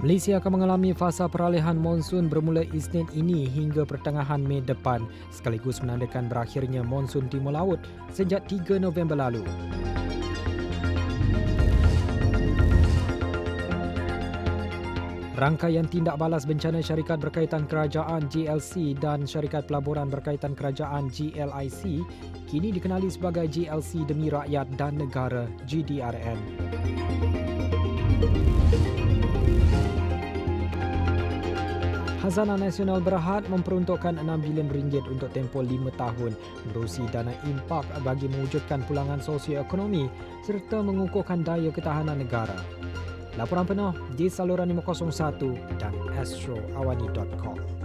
Malaysia akan mengalami fasa peralihan monsun bermula Isnin ini hingga pertengahan Mei depan, sekaligus menandakan berakhirnya monsun Timur Laut sejak 3 November lalu. Rangkaian tindak balas bencana syarikat berkaitan kerajaan GLC dan syarikat pelaburan berkaitan kerajaan GLIC kini dikenali sebagai GLC Demi Rakyat dan Negara GDRN. Khazanah Nasional Berhad memperuntukkan RM6 bilion untuk tempoh 5 tahun menerusi dana impak bagi mewujudkan pulangan sosioekonomi serta mengukuhkan daya ketahanan negara. Laporan penuh di saluran 501 dan astroawani.com.